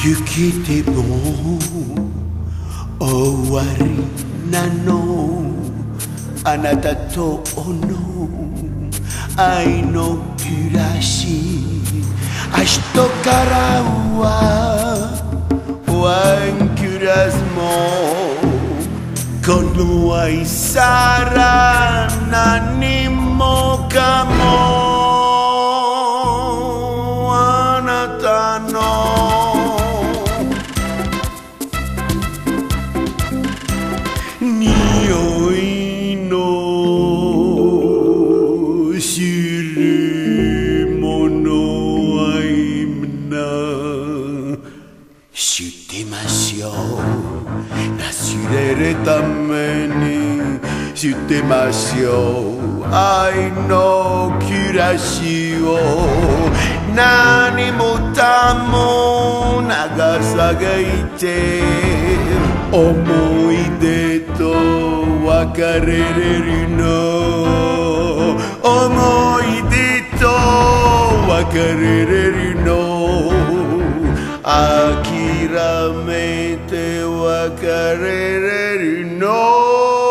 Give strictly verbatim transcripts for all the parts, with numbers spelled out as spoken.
生きても終わりなのあなたとの愛の暮らし明日からはワンクラスもこの愛さら何もかもあなたの匂いの知るものは今知ってますよ忘れるために知ってますよ愛の暮らしを何もかも長さがいて思い出と別れれるの思い出と別れれるの諦めて別れれるの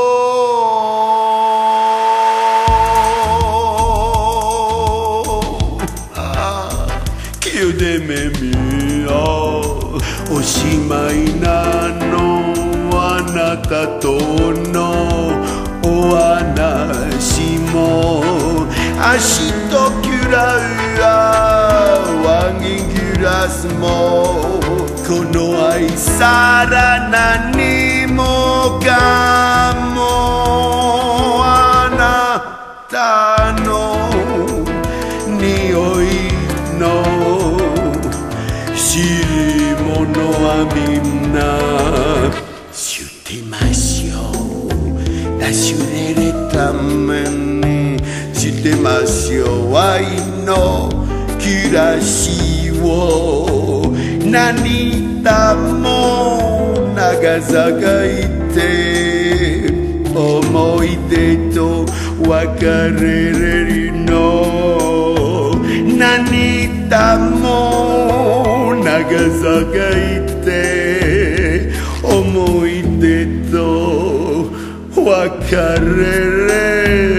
気をでめみよおしまいなのあなたとのお話も明日くらいはワンギングラスもこの愛さら何もかもあなたの匂いの知るものはみんな知ってますよ忘れるために知ってますよ愛の暮らしを涙も長さがいて思い出と別れれるの涙も長さがいて思い出と別れれる